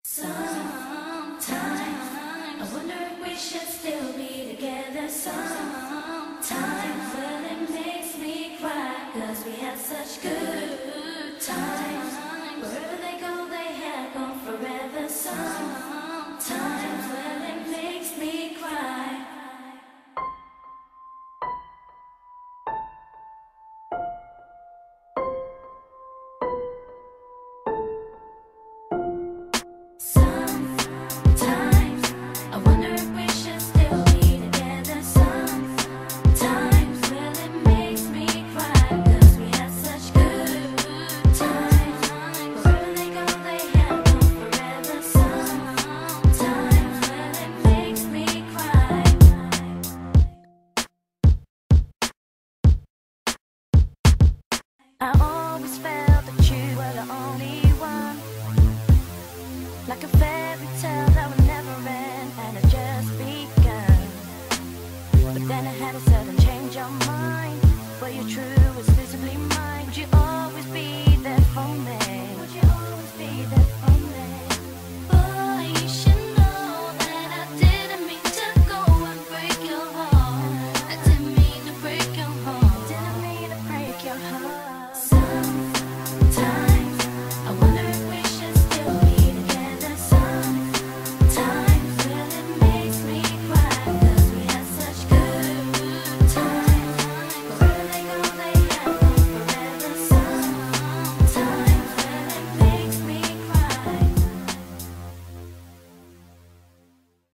Sometimes I wonder if we should still be together. Sometimes, well, it makes me cry, 'cause we had such good times. Wherever they go, they have gone forever. Sometimes, well, it makes me cry. Sometimes I wonder if we should still be together. Sometimes, well, it makes me cry, 'cause we had such good times. Wherever they go, they have gone forever. Sometimes, well, it makes me cry. I always felt that you were the only one, like a fairy tale that would never end, and it just begun. But then I had a sudden